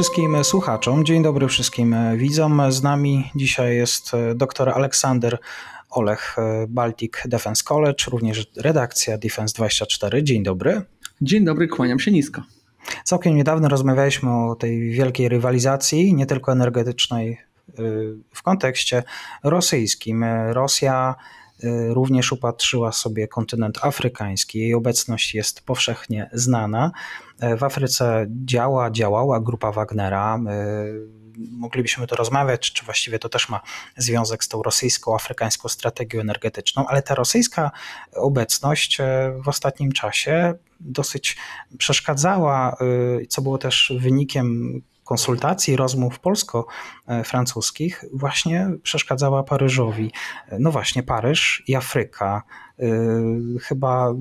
wszystkim słuchaczom, dzień dobry wszystkim widzom. Z nami dzisiaj jest dr Aleksander Olech, Baltic Defense College, również redakcja Defense24. Dzień dobry. Dzień dobry, kłaniam się nisko. Całkiem niedawno rozmawialiśmy o tej wielkiej rywalizacji, nie tylko energetycznej w kontekście rosyjskim. Rosja również upatrzyła sobie kontynent afrykański. Jej obecność jest powszechnie znana. W Afryce działała grupa Wagnera. Moglibyśmy tu rozmawiać, czy właściwie to też ma związek z tą rosyjską, afrykańską strategią energetyczną, ale ta rosyjska obecność w ostatnim czasie dosyć przeszkadzała, co było też wynikiem konsultacji, rozmów polsko-francuskich, właśnie przeszkadzała Paryżowi. No właśnie, Paryż i Afryka. Chyba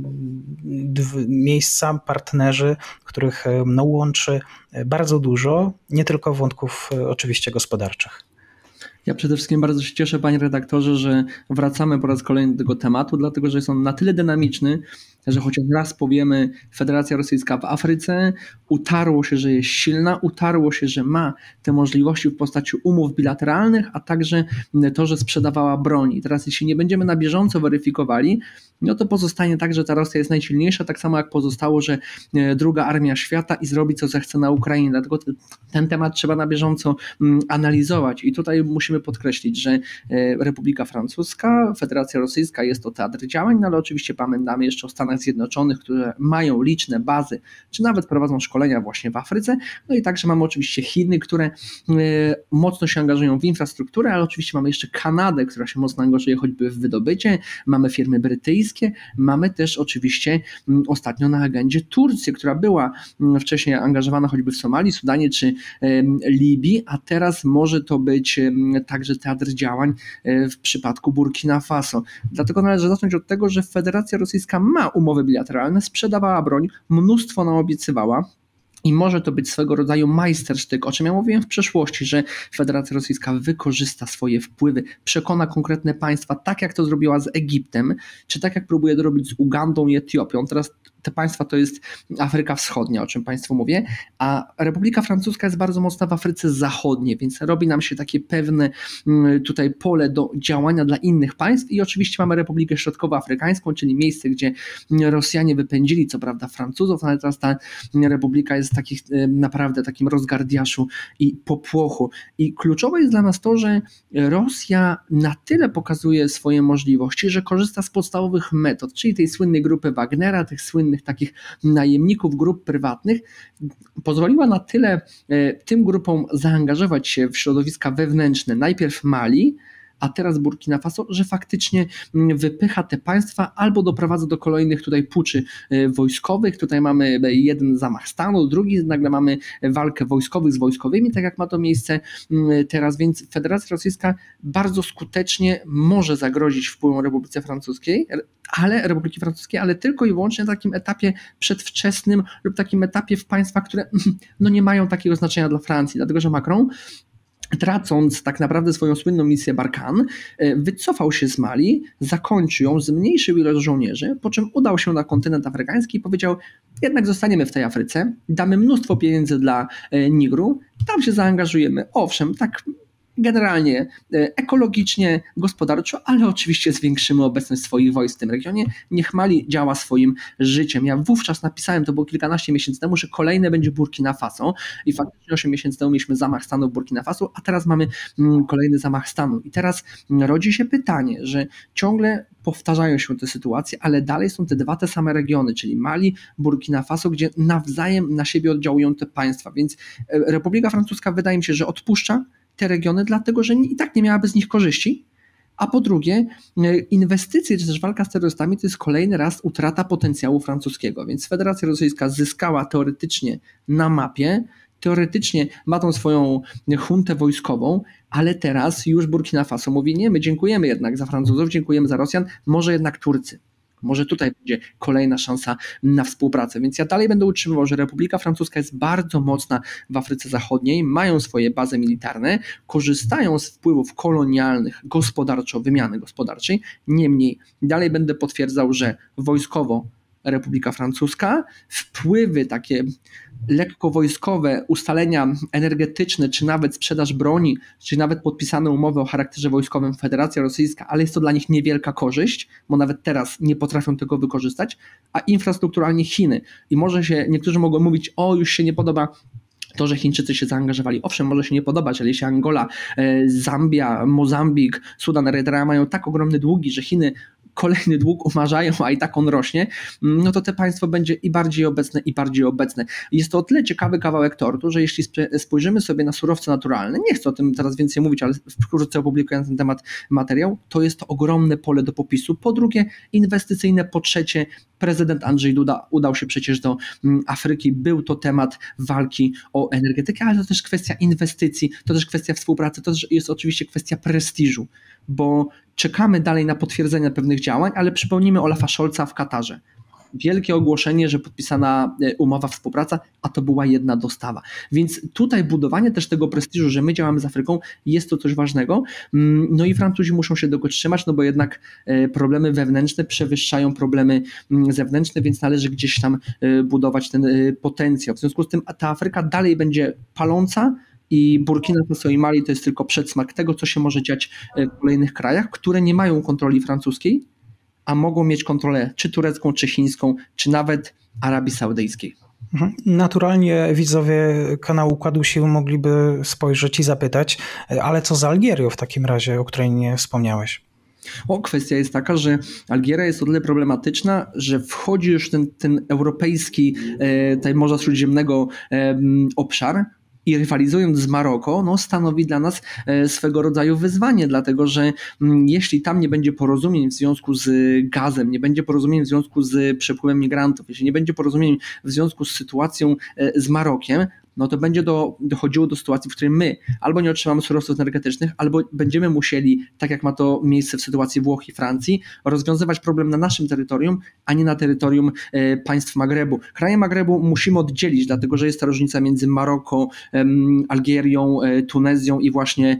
miejsca, partnerzy, których łączy bardzo dużo, nie tylko wątków oczywiście gospodarczych. Ja przede wszystkim bardzo się cieszę, panie redaktorze, że wracamy po raz kolejny do tego tematu, dlatego że jest on na tyle dynamiczny, że chociaż raz powiemy Federacja Rosyjska w Afryce, utarło się, że jest silna, utarło się, że ma te możliwości w postaci umów bilateralnych, a także to, że sprzedawała broń. I teraz jeśli nie będziemy na bieżąco weryfikowali, no to pozostanie tak, że ta Rosja jest najsilniejsza, tak samo jak pozostało, że druga armia świata i zrobi co zechce na Ukrainie. Dlatego ten temat trzeba na bieżąco analizować. I tutaj musimy podkreślić, że Republika Francuska, Federacja Rosyjska jest to teatr działań, no ale oczywiście pamiętamy jeszcze o Stanach Zjednoczonych, które mają liczne bazy, czy nawet prowadzą szkolenia właśnie w Afryce. No i także mamy oczywiście Chiny, które mocno się angażują w infrastrukturę, ale oczywiście mamy jeszcze Kanadę, która się mocno angażuje choćby w wydobycie, mamy firmy brytyjskie, mamy też oczywiście ostatnio na agendzie Turcję, która była wcześniej angażowana choćby w Somalii, Sudanie czy Libii, a teraz może to być także teatr działań w przypadku Burkina Faso. Dlatego należy zacząć od tego, że Federacja Rosyjska ma umowy bilateralne, sprzedawała broń, mnóstwo nam obiecywała. I może to być swego rodzaju majstersztyk, o czym ja mówiłem w przeszłości, że Federacja Rosyjska wykorzysta swoje wpływy, przekona konkretne państwa, tak jak to zrobiła z Egiptem, czy tak jak próbuje to robić z Ugandą i Etiopią. Teraz te państwa to jest Afryka Wschodnia, o czym Państwu mówię, a Republika Francuska jest bardzo mocna w Afryce Zachodniej, więc robi nam się takie pewne tutaj pole do działania dla innych państw i oczywiście mamy Republikę Środkowoafrykańską, czyli miejsce, gdzie Rosjanie wypędzili co prawda Francuzów, ale teraz ta republika jest naprawdę takim rozgardiaszu i popłochu. I kluczowe jest dla nas to, że Rosja na tyle pokazuje swoje możliwości, że korzysta z podstawowych metod, czyli tej słynnej grupy Wagnera, tych słynnych takich najemników, grup prywatnych, pozwoliła na tyle tym grupom zaangażować się w środowiska wewnętrzne, najpierw Mali, a teraz Burkina Faso, że faktycznie wypycha te państwa albo doprowadza do kolejnych tutaj puczy wojskowych. Tutaj mamy jeden zamach stanu, drugi, nagle mamy walkę wojskowych z wojskowymi, tak jak ma to miejsce teraz, więc Federacja Rosyjska bardzo skutecznie może zagrozić wpływom Republiki Francuskiej, ale tylko i wyłącznie na takim etapie przedwczesnym lub takim etapie w państwach, które no nie mają takiego znaczenia dla Francji, dlatego że Macron, tracąc tak naprawdę swoją słynną misję Barkhane, wycofał się z Mali, zakończył ją, zmniejszył ilość żołnierzy, po czym udał się na kontynent afrykański i powiedział, jednak zostaniemy w tej Afryce, damy mnóstwo pieniędzy dla Nigru, tam się zaangażujemy, owszem, tak generalnie ekologicznie, gospodarczo, ale oczywiście zwiększymy obecność swoich wojsk w tym regionie. Niech Mali działa swoim życiem. Ja wówczas napisałem, to było kilkanaście miesięcy temu, że kolejne będzie Burkina Faso i faktycznie 8 miesięcy temu mieliśmy zamach stanu w Burkina Faso, a teraz mamy kolejny zamach stanu. I teraz rodzi się pytanie, że ciągle powtarzają się te sytuacje, ale dalej są te same regiony, czyli Mali, Burkina Faso, gdzie nawzajem na siebie oddziałują te państwa. Więc Republika Francuska wydaje mi się, że odpuszcza te regiony, dlatego że i tak nie miałaby z nich korzyści, a po drugie inwestycje czy też walka z terrorystami to jest kolejny raz utrata potencjału francuskiego, więc Federacja Rosyjska zyskała teoretycznie na mapie, teoretycznie ma tą swoją huntę wojskową, ale teraz już Burkina Faso mówi nie, my dziękujemy jednak za Francuzów, dziękujemy za Rosjan, może jednak Turcy. Może tutaj będzie kolejna szansa na współpracę. Więc ja dalej będę utrzymywał, że Republika Francuska jest bardzo mocna w Afryce Zachodniej, mają swoje bazy militarne, korzystają z wpływów kolonialnych, wymiany gospodarczej. Niemniej dalej będę potwierdzał, że wojskowo Republika Francuska, wpływy takie lekko wojskowe, ustalenia energetyczne, czy nawet sprzedaż broni, czy nawet podpisane umowy o charakterze wojskowym Federacja Rosyjska, ale jest to dla nich niewielka korzyść, bo nawet teraz nie potrafią tego wykorzystać, a infrastrukturalnie Chiny. I może się, niektórzy mogą mówić, już się nie podoba to, że Chińczycy się zaangażowali. Owszem, może się nie podobać, ale jeśli Angola, Zambia, Mozambik, Sudan, Erytrea mają tak ogromne długi, że Chiny kolejny dług umarzają, a i tak on rośnie, no to te państwo będzie i bardziej obecne. Jest to o tyle ciekawy kawałek tortu, że jeśli spojrzymy sobie na surowce naturalne, nie chcę o tym teraz więcej mówić, ale wkrótce opublikuję na ten temat materiał, to jest to ogromne pole do popisu. Po drugie, inwestycyjne. Po trzecie, prezydent Andrzej Duda udał się przecież do Afryki. Był to temat walki o energetykę, ale to też kwestia inwestycji, to też kwestia współpracy, to też jest oczywiście kwestia prestiżu, bo czekamy dalej na potwierdzenie pewnych działań, ale przypomnijmy Olafa Scholza w Katarze. Wielkie ogłoszenie, że podpisana umowa, współpraca, a to była jedna dostawa. Więc tutaj budowanie też tego prestiżu, że my działamy z Afryką, jest to coś ważnego. No i Francuzi muszą się tego trzymać, no bo jednak problemy wewnętrzne przewyższają problemy zewnętrzne, więc należy gdzieś tam budować ten potencjał. W związku z tym ta Afryka dalej będzie paląca, i Burkina Faso i Mali to jest tylko przedsmak tego, co się może dziać w kolejnych krajach, które nie mają kontroli francuskiej, a mogą mieć kontrolę czy turecką, czy chińską, czy nawet Arabii Saudyjskiej. Naturalnie widzowie kanału Układu Sił mogliby spojrzeć i zapytać, ale co z Algierią w takim razie, o której nie wspomniałeś? Kwestia jest taka, że Algieria jest o tyle problematyczna, że wchodzi już ten europejski, tutaj Morza Śródziemnego obszar, i rywalizując z Maroko, stanowi dla nas swego rodzaju wyzwanie, dlatego że jeśli tam nie będzie porozumień w związku z gazem, nie będzie porozumień w związku z przepływem migrantów, jeśli nie będzie porozumień w związku z sytuacją z Marokiem, no to będzie dochodziło do sytuacji, w której my albo nie otrzymamy surowców energetycznych, albo będziemy musieli, tak jak ma to miejsce w sytuacji Włoch i Francji, rozwiązywać problem na naszym terytorium, a nie na terytorium państw Magrebu. Kraje Magrebu musimy oddzielić, dlatego że jest ta różnica między Maroko, Algierią, Tunezją i właśnie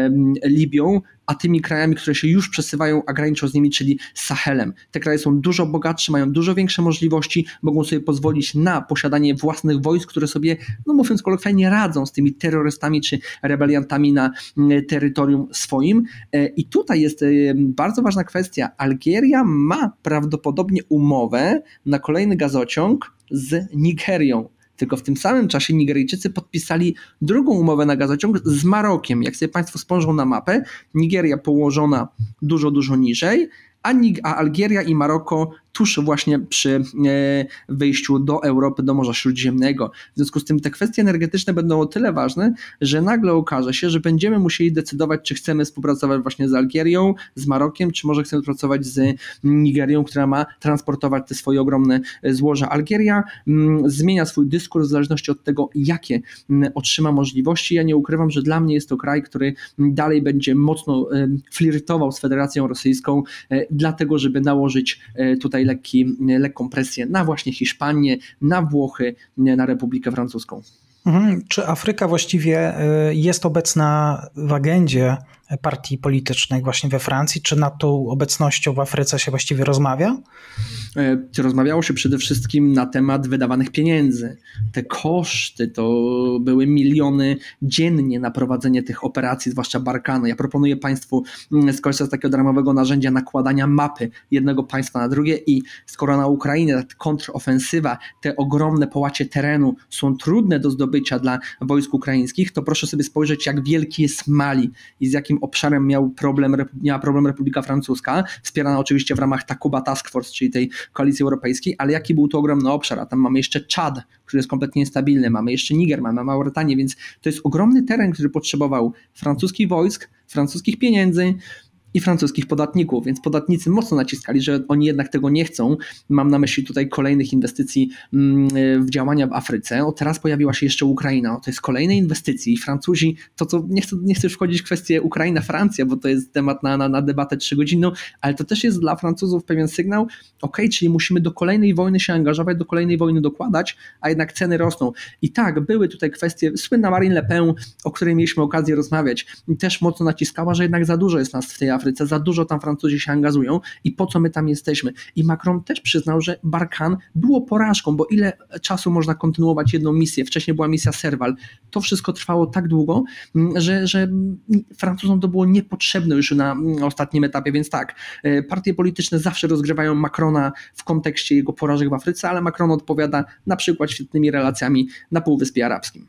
Libią, a tymi krajami, które się już przesuwają, a graniczą z nimi, czyli Sahelem. Te kraje są dużo bogatsze, mają dużo większe możliwości, mogą sobie pozwolić na posiadanie własnych wojsk, które sobie, mówiąc kolokwialnie, radzą z tymi terrorystami czy rebeliantami na terytorium swoim. I tutaj jest bardzo ważna kwestia. Algieria ma prawdopodobnie umowę na kolejny gazociąg z Nigerią. Tylko w tym samym czasie Nigeryjczycy podpisali drugą umowę na gazociąg z Marokiem. Jak sobie Państwo spojrzą na mapę, Nigeria położona dużo, dużo niżej, a Algieria i Maroko tuż właśnie przy wejściu do Europy, do Morza Śródziemnego. W związku z tym te kwestie energetyczne będą o tyle ważne, że nagle okaże się, że będziemy musieli decydować, czy chcemy współpracować właśnie z Algierią, z Marokiem, czy może chcemy pracować z Nigerią, która ma transportować te swoje ogromne złoża. Algieria zmienia swój dyskurs w zależności od tego, jakie otrzyma możliwości. Ja nie ukrywam, że dla mnie jest to kraj, który dalej będzie mocno flirtował z Federacją Rosyjską, dlatego żeby nałożyć tutaj lekką presję na właśnie Hiszpanię, na Włochy, na Republikę Francuską. Czy Afryka właściwie jest obecna w agendzie partii politycznych właśnie we Francji? Czy nad tą obecnością w Afryce się właściwie rozmawia? Rozmawiało się przede wszystkim na temat wydawanych pieniędzy. Te koszty to były miliony dziennie na prowadzenie tych operacji, zwłaszcza Barkhane. Ja proponuję Państwu skorzystać z takiego darmowego narzędzia nakładania mapy jednego państwa na drugie i skoro na Ukrainie ta kontrofensywa, te ogromne połacie terenu są trudne do zdobycia dla wojsk ukraińskich, to proszę sobie spojrzeć, jak wielki jest Mali i z jakim obszarem miała problem Republika Francuska, wspierana oczywiście w ramach Takuba Task Force, czyli tej koalicji europejskiej, ale jaki był to ogromny obszar, a tam mamy jeszcze Czad, który jest kompletnie niestabilny, mamy jeszcze Niger, mamy Mauretanię, więc to jest ogromny teren, który potrzebował francuskich wojsk, francuskich pieniędzy i francuskich podatników, więc podatnicy mocno naciskali, że oni jednak tego nie chcą. Mam na myśli tutaj kolejnych inwestycji w działania w Afryce. Teraz pojawiła się jeszcze Ukraina. To jest kolejne inwestycje i Francuzi, to co nie chcę już wchodzić w kwestię Ukraina-Francja, bo to jest temat na debatę 3-godzinną, ale to też jest dla Francuzów pewien sygnał, czyli musimy do kolejnej wojny się angażować, do kolejnej wojny dokładać, a jednak ceny rosną. I tak, były tutaj kwestie, słynna Marine Le Pen, o której mieliśmy okazję rozmawiać, też mocno naciskała, że jednak za dużo jest nas w tej Afryce, Afryce, za dużo tam Francuzi się angażują i po co my tam jesteśmy. I Macron też przyznał, że Barkhane było porażką, bo ile czasu można kontynuować jedną misję, wcześniej była misja Serval, to wszystko trwało tak długo, że Francuzom to było niepotrzebne już na ostatnim etapie, więc tak, partie polityczne zawsze rozgrywają Macrona w kontekście jego porażek w Afryce, ale Macron odpowiada na przykład świetnymi relacjami na Półwyspie Arabskim.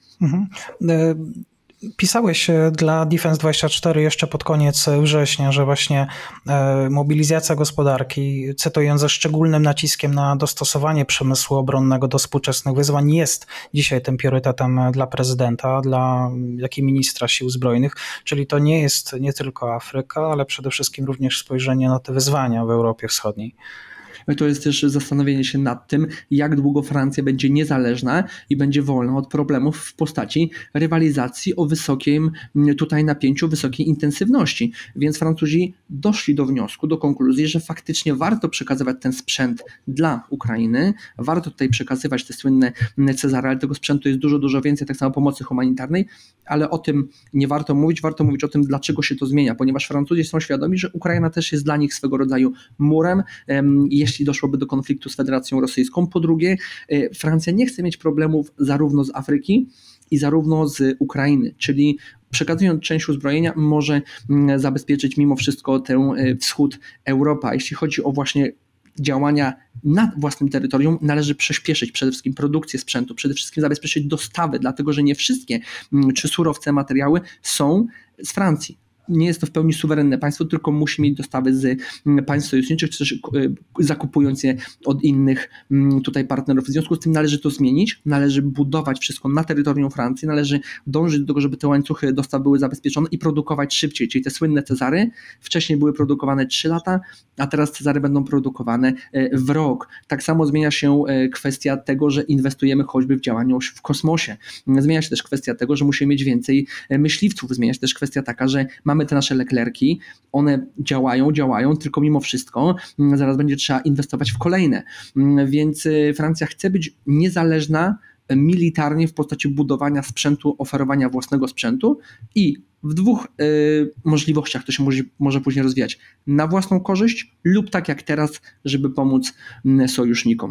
Pisałeś dla Defense24 jeszcze pod koniec września, że właśnie mobilizacja gospodarki, cytując, ze szczególnym naciskiem na dostosowanie przemysłu obronnego do współczesnych wyzwań, jest dzisiaj tym priorytetem dla prezydenta, jak i ministra sił zbrojnych, czyli to nie jest nie tylko Afryka, ale przede wszystkim również spojrzenie na te wyzwania w Europie Wschodniej. To jest też zastanowienie się nad tym, jak długo Francja będzie niezależna i będzie wolna od problemów w postaci rywalizacji o wysokim tutaj napięciu, wysokiej intensywności. Więc Francuzi doszli do wniosku, do konkluzji, że faktycznie warto przekazywać ten sprzęt dla Ukrainy, warto tutaj przekazywać te słynne Cezary, ale tego sprzętu jest dużo, dużo więcej, tak samo pomocy humanitarnej, ale o tym nie warto mówić o tym, dlaczego się to zmienia, ponieważ Francuzi są świadomi, że Ukraina też jest dla nich swego rodzaju murem, jeśli doszłoby do konfliktu z Federacją Rosyjską. Po drugie, Francja nie chce mieć problemów zarówno z Afryki i zarówno z Ukrainy, czyli przekazując część uzbrojenia może zabezpieczyć mimo wszystko ten wschód Europy. Jeśli chodzi o właśnie działania na własnym terytorium, należy przyspieszyć przede wszystkim produkcję sprzętu, przede wszystkim zabezpieczyć dostawy, dlatego że nie wszystkie czy surowce, materiały są z Francji. Nie jest to w pełni suwerenne państwo, tylko musi mieć dostawy z państw sojuszniczych, czy też zakupując je od innych tutaj partnerów. W związku z tym należy to zmienić, należy budować wszystko na terytorium Francji, należy dążyć do tego, żeby te łańcuchy dostaw były zabezpieczone i produkować szybciej, czyli te słynne Cezary wcześniej były produkowane 3 lata, a teraz Cezary będą produkowane w rok. Tak samo zmienia się kwestia tego, że inwestujemy choćby w działalność w kosmosie. Zmienia się też kwestia tego, że musimy mieć więcej myśliwców. Zmienia się też kwestia taka, że mamy te nasze Leclerki, one działają, tylko mimo wszystko zaraz będzie trzeba inwestować w kolejne. Więc Francja chce być niezależna militarnie w postaci budowania sprzętu, oferowania własnego sprzętu i w 2 możliwościach to się może później rozwijać. Na własną korzyść lub tak jak teraz, żeby pomóc sojusznikom.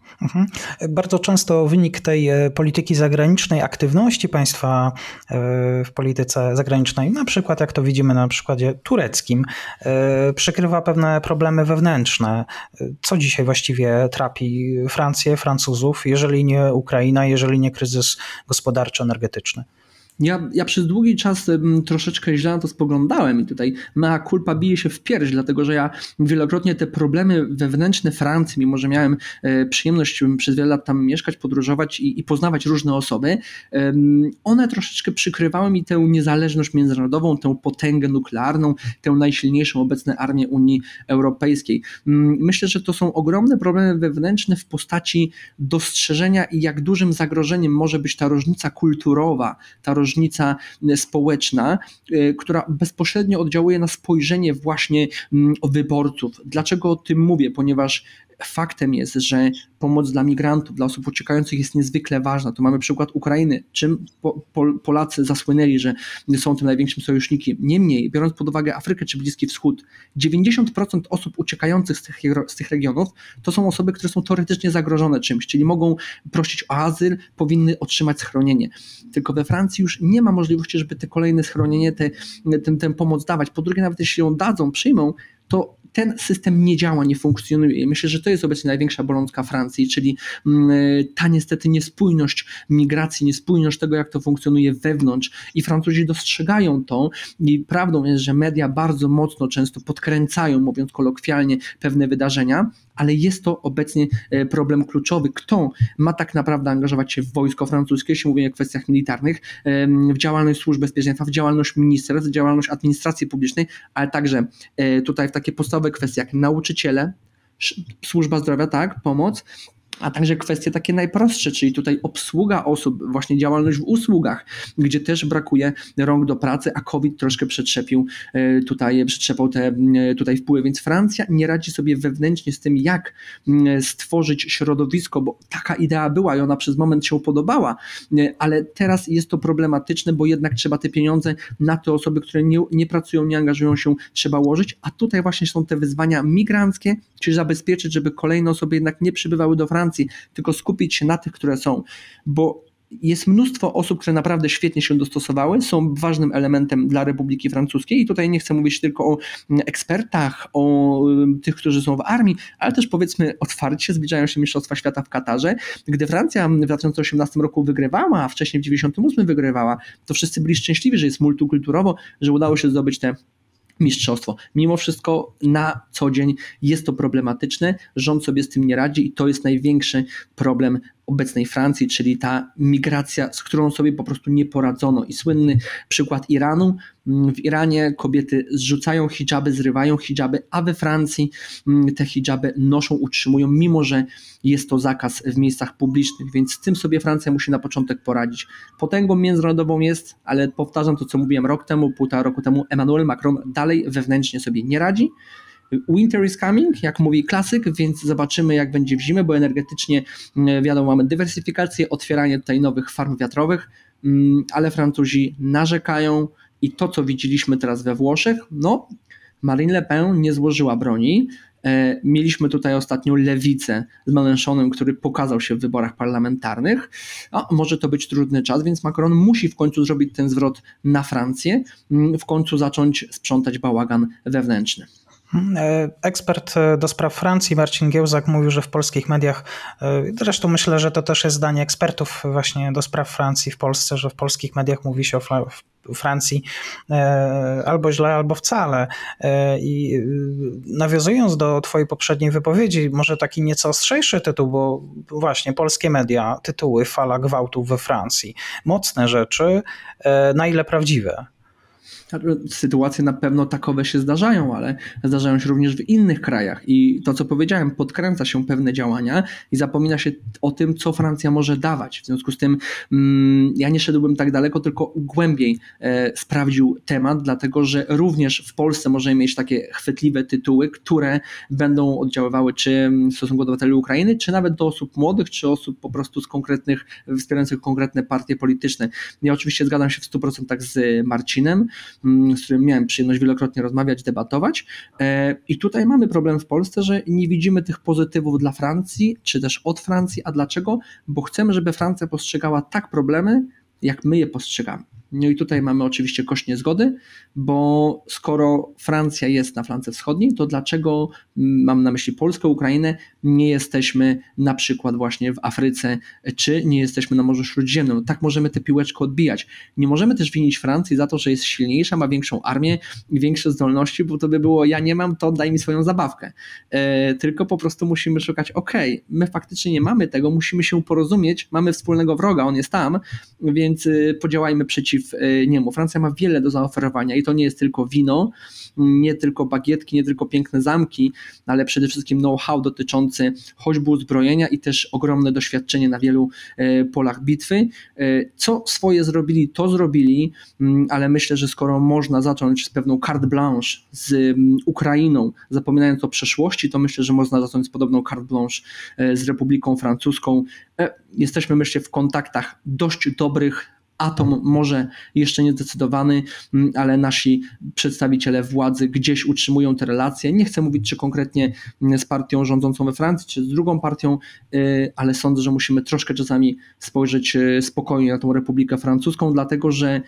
Bardzo często wynik tej polityki zagranicznej, aktywności państwa w polityce zagranicznej, na przykład jak to widzimy na przykładzie tureckim, przykrywa pewne problemy wewnętrzne. Co dzisiaj właściwie trapi Francję, Francuzów, jeżeli nie Ukraina, jeżeli nie kryzys gospodarczo-energetyczny? Ja przez długi czas troszeczkę źle na to spoglądałem i tutaj mea culpa bije się w pierś, dlatego że ja wielokrotnie te problemy wewnętrzne Francji, mimo że miałem przyjemność przez wiele lat tam mieszkać, podróżować i poznawać różne osoby, one troszeczkę przykrywały mi tę niezależność międzynarodową, tę potęgę nuklearną, tę najsilniejszą obecną armię Unii Europejskiej. Myślę, że to są ogromne problemy wewnętrzne w postaci dostrzeżenia i jak dużym zagrożeniem może być ta różnica kulturowa, ta różnica społeczna, która bezpośrednio oddziałuje na spojrzenie właśnie wyborców. Dlaczego o tym mówię? Ponieważ faktem jest, że pomoc dla migrantów, dla osób uciekających jest niezwykle ważna. Tu mamy przykład Ukrainy, czym Polacy zasłynęli, że są tym największym sojusznikiem. Niemniej, biorąc pod uwagę Afrykę czy Bliski Wschód, 90% osób uciekających z tych regionów to są osoby, które są teoretycznie zagrożone czymś, czyli mogą prosić o azyl, powinny otrzymać schronienie. Tylko we Francji już nie ma możliwości, żeby te kolejne schronienie, tę pomoc dawać. Po drugie, nawet jeśli ją dadzą, przyjmą, to ten system nie działa, nie funkcjonuje. I myślę, że to jest obecnie największa bolączka Francji, czyli ta niestety niespójność migracji, niespójność tego, jak to funkcjonuje wewnątrz. I Francuzi dostrzegają to i prawdą jest, że media bardzo mocno często podkręcają, mówiąc kolokwialnie, pewne wydarzenia, ale jest to obecnie problem kluczowy. Kto ma tak naprawdę angażować się w wojsko francuskie, jeśli mówimy o kwestiach militarnych, w działalność służb bezpieczeństwa, w działalność ministerstw, w działalność administracji publicznej, ale także tutaj w takie podstawowe kwestie jak nauczyciele, służba zdrowia, tak, pomoc, a także kwestie takie najprostsze, czyli tutaj obsługa osób, właśnie działalność w usługach, gdzie też brakuje rąk do pracy, a COVID troszkę przetrzepał te tutaj wpływy, więc Francja nie radzi sobie wewnętrznie z tym, jak stworzyć środowisko, bo taka idea była i ona przez moment się podobała, ale teraz jest to problematyczne, bo jednak trzeba te pieniądze na te osoby, które nie pracują, nie angażują się, trzeba łożyć, a tutaj właśnie są te wyzwania migranckie, czyli zabezpieczyć, żeby kolejne osoby jednak nie przybywały do Francji, tylko skupić się na tych, które są, bo jest mnóstwo osób, które naprawdę świetnie się dostosowały, są ważnym elementem dla Republiki Francuskiej i tutaj nie chcę mówić tylko o ekspertach, o tych, którzy są w armii, ale też powiedzmy otwarcie, zbliżają się Mistrzostwa Świata w Katarze. Gdy Francja w 2018 roku wygrywała, a wcześniej w 1998 wygrywała, to wszyscy byli szczęśliwi, że jest multikulturowo, że udało się zdobyć te mistrzostwo. Mimo wszystko na co dzień jest to problematyczne, rząd sobie z tym nie radzi i to jest największy problem obecnej Francji, czyli ta migracja, z którą sobie po prostu nie poradzono. I słynny przykład Iranu. W Iranie kobiety zrzucają hidżaby, zrywają hidżaby, a we Francji te hidżaby noszą, utrzymują, mimo że jest to zakaz w miejscach publicznych, więc z tym sobie Francja musi na początek poradzić. Potęgą międzynarodową jest, ale powtarzam to, co mówiłem rok temu, półtora roku temu, Emmanuel Macron dalej wewnętrznie sobie nie radzi. Winter is coming, jak mówi klasyk, więc zobaczymy, jak będzie w zimę, bo energetycznie wiadomo, mamy dywersyfikację, otwieranie tutaj nowych farm wiatrowych, ale Francuzi narzekają i to, co widzieliśmy teraz we Włoszech, no Marine Le Pen nie złożyła broni. Mieliśmy tutaj ostatnio lewicę z Mélenchonem, który pokazał się w wyborach parlamentarnych. Może to być trudny czas, więc Macron musi w końcu zrobić ten zwrot na Francję, w końcu zacząć sprzątać bałagan wewnętrzny. Ekspert do spraw Francji Marcin Giełzak mówił, że w polskich mediach, zresztą myślę, że to też jest zdanie ekspertów właśnie do spraw Francji w Polsce, że w polskich mediach mówi się o Francji albo źle, albo wcale. I nawiązując do twojej poprzedniej wypowiedzi, może taki nieco ostrzejszy tytuł, bo właśnie polskie media, tytuły Fala gwałtów we Francji. Mocne rzeczy, na ile prawdziwe? Sytuacje na pewno takowe się zdarzają, ale zdarzają się również w innych krajach i to, co powiedziałem, podkręca się pewne działania i zapomina się o tym, co Francja może dawać. W związku z tym ja nie szedłbym tak daleko, tylko głębiej sprawdził temat, dlatego że również w Polsce możemy mieć takie chwytliwe tytuły, które będą oddziaływały czy w stosunku do obywateli Ukrainy, czy nawet do osób młodych, czy osób po prostu z konkretnych, wspierających konkretne partie polityczne. Ja oczywiście zgadzam się w 100% z Marcinem, z którym miałem przyjemność wielokrotnie rozmawiać, debatować i tutaj mamy problem w Polsce, że nie widzimy tych pozytywów dla Francji, czy też od Francji, a dlaczego? Bo chcemy, żeby Francja postrzegała tak problemy, jak my je postrzegamy. No i tutaj mamy oczywiście kość niezgody, bo skoro Francja jest na flance wschodniej, to dlaczego, mam na myśli Polskę, Ukrainę, nie jesteśmy na przykład właśnie w Afryce, czy nie jesteśmy na Morzu Śródziemnym? No tak możemy tę piłeczkę odbijać. Nie możemy też winić Francji za to, że jest silniejsza, ma większą armię i większe zdolności, bo to by było, ja nie mam, to daj mi swoją zabawkę. Tylko po prostu musimy szukać, my faktycznie nie mamy tego, musimy się porozumieć, mamy wspólnego wroga, on jest tam, więc podziałajmy przeciw niemu. Francja ma wiele do zaoferowania i to nie jest tylko wino, nie tylko bagietki, nie tylko piękne zamki, ale przede wszystkim know-how dotyczący choćby uzbrojenia i też ogromne doświadczenie na wielu polach bitwy. Co swoje zrobili, to zrobili, ale myślę, że skoro można zacząć z pewną carte blanche z Ukrainą, zapominając o przeszłości, to myślę, że można zacząć z podobną carte blanche z Republiką Francuską. Jesteśmy, myślę, w kontaktach dość dobrych. Atom może jeszcze niezdecydowany, ale nasi przedstawiciele władzy gdzieś utrzymują te relacje. Nie chcę mówić, czy konkretnie z partią rządzącą we Francji, czy z drugą partią, ale sądzę, że musimy troszkę czasami spojrzeć spokojnie na tą Republikę Francuską, dlatego że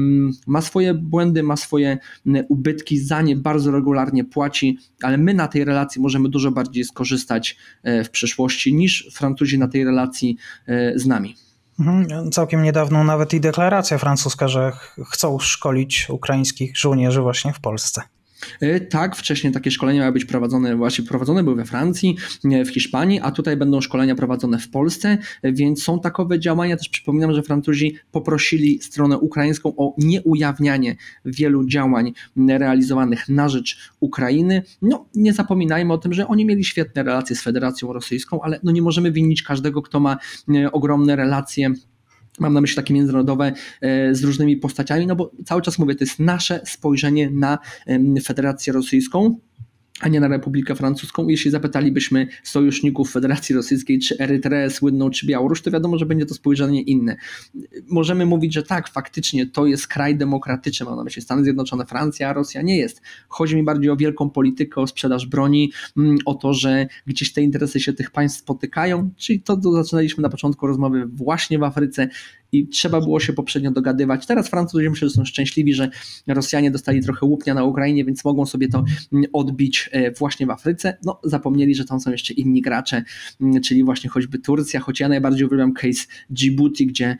ma swoje błędy, ma swoje ubytki, za nie bardzo regularnie płaci, ale my na tej relacji możemy dużo bardziej skorzystać w przyszłości niż Francuzi na tej relacji z nami. Całkiem niedawno nawet i deklaracja francuska, że chcą szkolić ukraińskich żołnierzy właśnie w Polsce. Tak, wcześniej takie szkolenia miały być prowadzone były we Francji, w Hiszpanii, a tutaj będą szkolenia prowadzone w Polsce, więc są takowe działania. Też przypominam, że Francuzi poprosili stronę ukraińską o nieujawnianie wielu działań realizowanych na rzecz Ukrainy. No, nie zapominajmy o tym, że oni mieli świetne relacje z Federacją Rosyjską, ale no nie możemy winić każdego, kto ma ogromne relacje, mam na myśli takie międzynarodowe, z różnymi postaciami, no bo cały czas mówię, to jest nasze spojrzenie na Federację Rosyjską, a nie na Republikę Francuską. Jeśli zapytalibyśmy sojuszników Federacji Rosyjskiej, czy Erytreę słynną, czy Białoruś, to wiadomo, że będzie to spojrzenie inne. Możemy mówić, że tak, faktycznie to jest kraj demokratyczny, mam na myśli Stany Zjednoczone, Francja, a Rosja nie jest. Chodzi mi bardziej o wielką politykę, o sprzedaż broni, o to, że gdzieś te interesy się tych państw spotykają, czyli to, co zaczynaliśmy na początku rozmowy właśnie w Afryce, i trzeba było się poprzednio dogadywać. Teraz Francuzi myślę, że są szczęśliwi, że Rosjanie dostali trochę łupnia na Ukrainie, więc mogą sobie to odbić właśnie w Afryce. No, zapomnieli, że tam są jeszcze inni gracze, czyli właśnie choćby Turcja, choć ja najbardziej uwielbiam case Djibouti, gdzie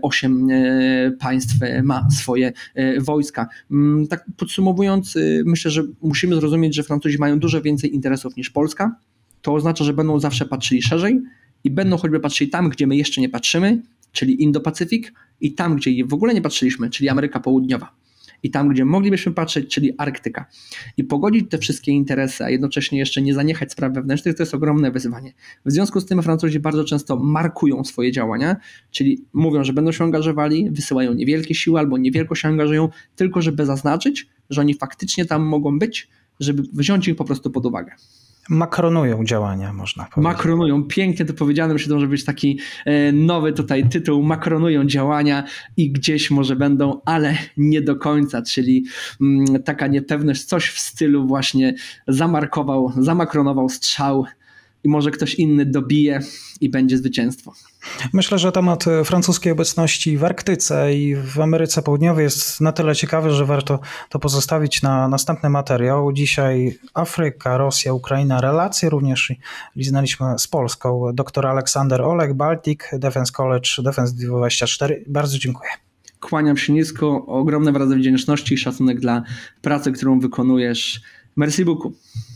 8 państw ma swoje wojska. Tak podsumowując, myślę, że musimy zrozumieć, że Francuzi mają dużo więcej interesów niż Polska. To oznacza, że będą zawsze patrzyli szerzej i będą choćby patrzyli tam, gdzie my jeszcze nie patrzymy, czyli Indo-Pacyfik, i tam, gdzie w ogóle nie patrzyliśmy, czyli Ameryka Południowa, i tam, gdzie moglibyśmy patrzeć, czyli Arktyka. I pogodzić te wszystkie interesy, a jednocześnie jeszcze nie zaniechać spraw wewnętrznych, to jest ogromne wyzwanie. W związku z tym Francuzi bardzo często markują swoje działania, czyli mówią, że będą się angażowali, wysyłają niewielkie siły albo niewielko się angażują, tylko żeby zaznaczyć, że oni faktycznie tam mogą być, żeby wziąć ich po prostu pod uwagę. Makronują działania, można powiedzieć. Makronują, pięknie to powiedziane, myślę, że może być taki nowy tutaj tytuł, makronują działania i gdzieś może będą, ale nie do końca, czyli taka niepewność, coś w stylu właśnie zamakronował strzał i może ktoś inny dobije i będzie zwycięstwo. Myślę, że temat francuskiej obecności w Arktyce i w Ameryce Południowej jest na tyle ciekawy, że warto to pozostawić na następny materiał. Dzisiaj Afryka, Rosja, Ukraina, relacje również znaliśmy z Polską. Dr Aleksander Olech, Baltic Defense College, Defense 24. Bardzo dziękuję. Kłaniam się nisko, ogromne wyrazy wdzięczności i szacunek dla pracy, którą wykonujesz. Merci beaucoup.